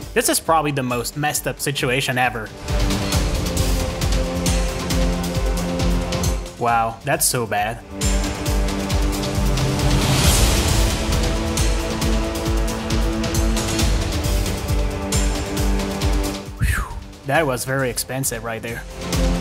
This is probably the most messed up situation ever. Wow, that's so bad. Whew, that was very expensive right there.